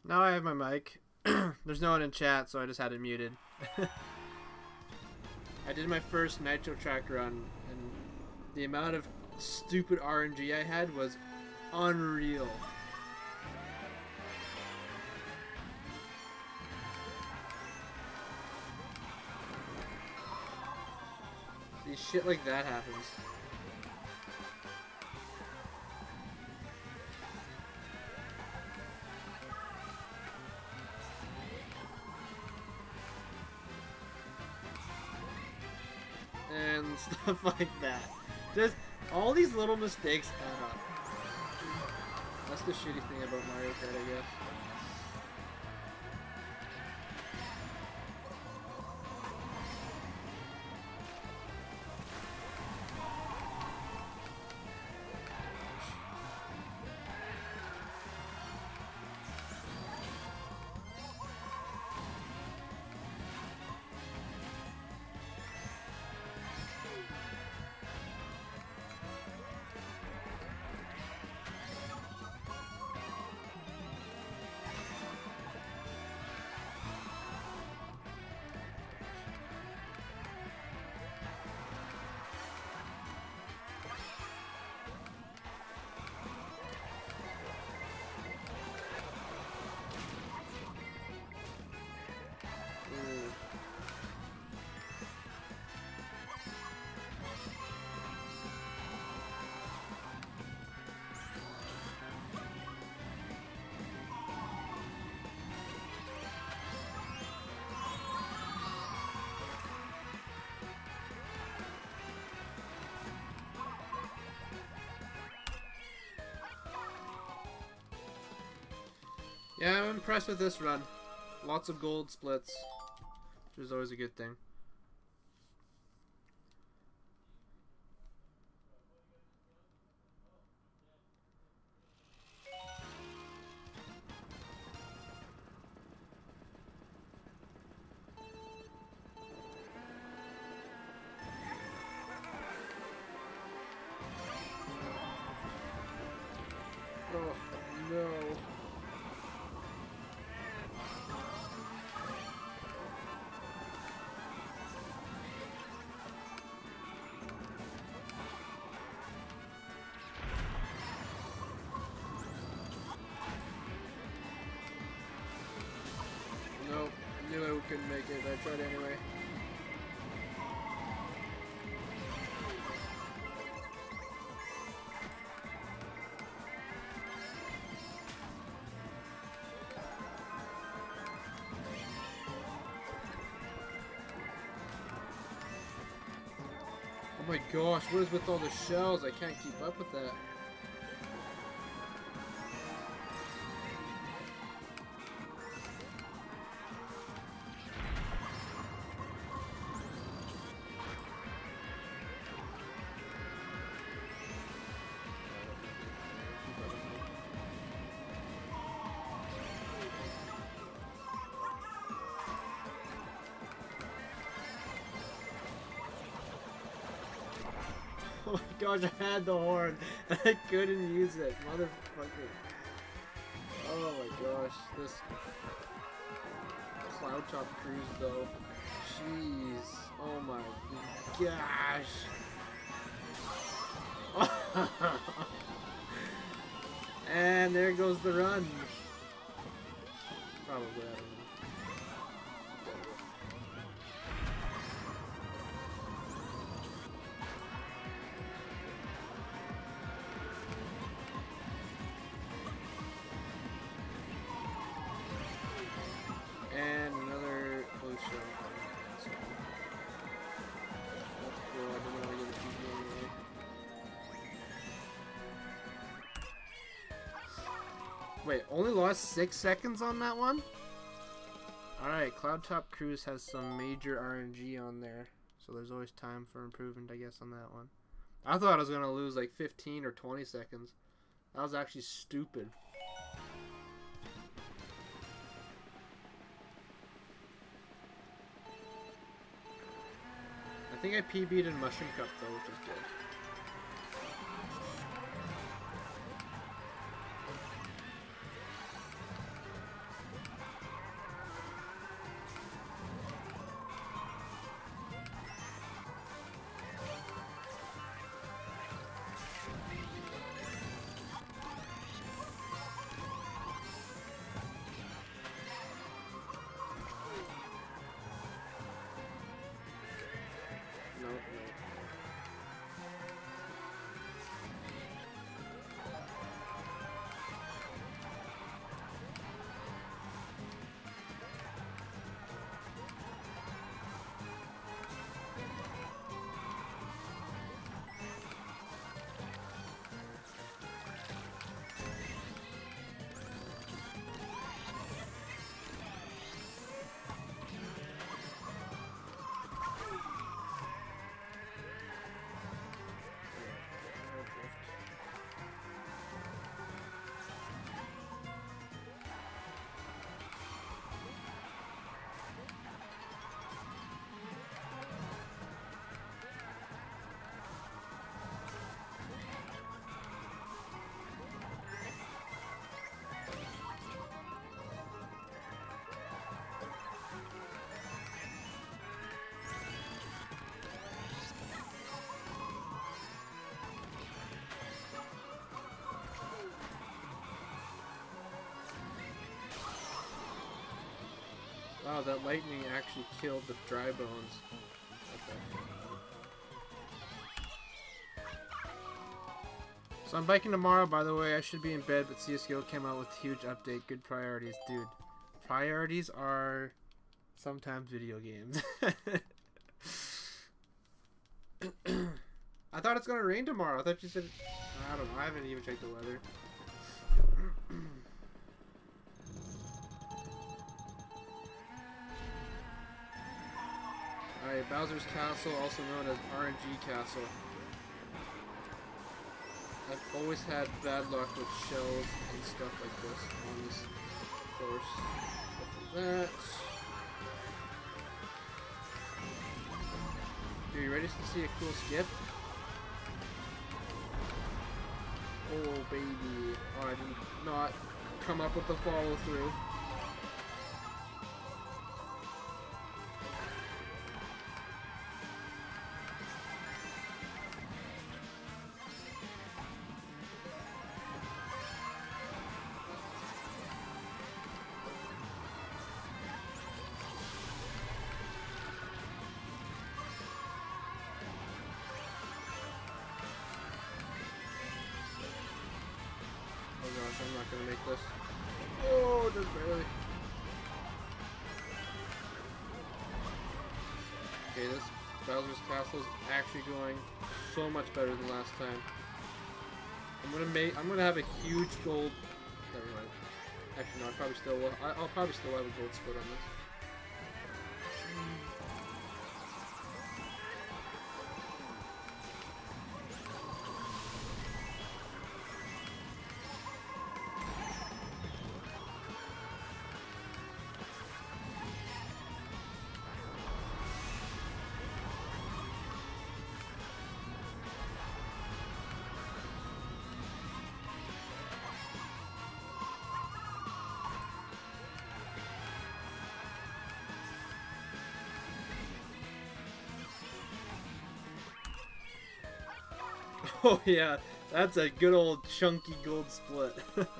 Now I have my mic. There's no one in chat, so I just had it muted. I did my first Nitro Track run, and the amount of stupid RNG I had was unreal. See, shit like that happens. And stuff like that. Just all these little mistakes add up. That's the shitty thing about Mario Kart, I guess. Yeah, I'm impressed with this run. Lots of gold splits, which is always a good thing. Oh, no. Nope, knew I couldn't make it, but I tried anyway. Oh my gosh, what is with all the shells? I can't keep up with that. Oh my gosh, I had the horn and I couldn't use it, motherfucker. Oh my gosh, this Cloud Top Cruise though. Jeez. Oh my gosh. And there goes the run. Probably, I don't know. And another close shot. That's cool. I don't know how to get a PB anyway. Wait, only lost 6 seconds on that one? Alright, Cloud Top Cruise has some major RNG on there. So there's always time for improvement, I guess, on that one. I thought I was going to lose like 15 or 20 seconds. That was actually stupid. I think I PB'd in Mushroom Cup though, which is good. Wow, that lightning actually killed the dry bones. Okay. So I'm biking tomorrow, by the way. I should be in bed, but CSGO came out with a huge update. Good priorities, dude. Priorities are sometimes video games. I thought it's gonna rain tomorrow. I thought you said... I don't know. I haven't even checked the weather. Alright, Bowser's Castle, also known as RNG Castle. I've always had bad luck with shells and stuff like this on this course. After that. Are you ready to see a cool skip? Oh baby. Oh, I did not come up with the follow through. I'm not gonna make this. Oh, just barely. Okay, this Bowser's Castle is actually going so much better than last time. I'm gonna have a huge gold. Never mind. Actually, no, I probably still will. I'll probably still have a gold split on this. Oh yeah, that's a good old chunky gold split.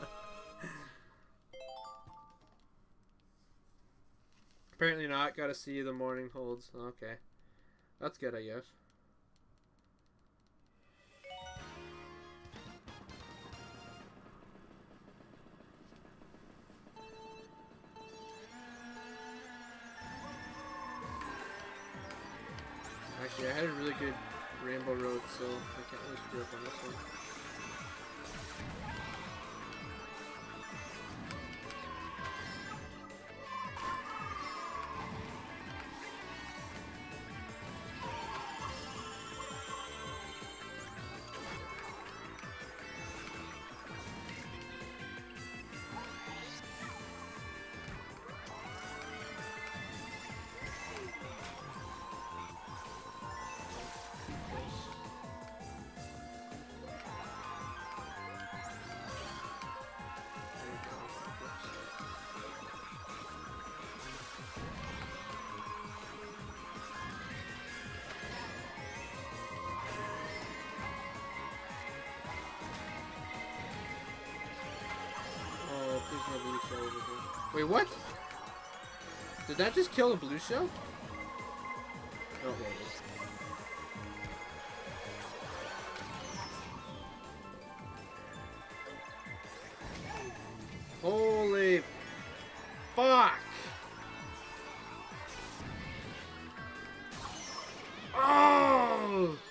Apparently not, gotta see the morning holds. Okay. That's good, I guess. Actually, I had a really good Rainbow Road, so I can't really screw up on this one. There's no blue shell over here. Wait, what? Did that just kill a blue shell? Oh, there it is. Holy fuck! Oh!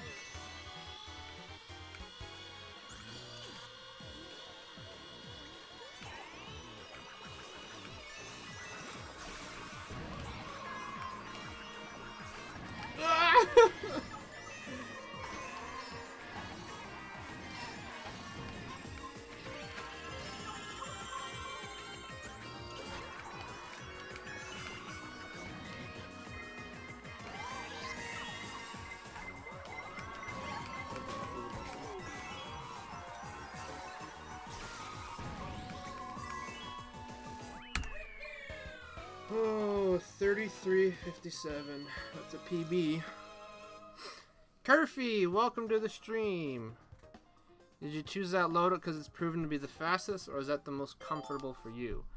Oh, 33.57. That's a PB. Curfy, welcome to the stream. Did you choose that loadout because it's proven to be the fastest, or is that the most comfortable for you?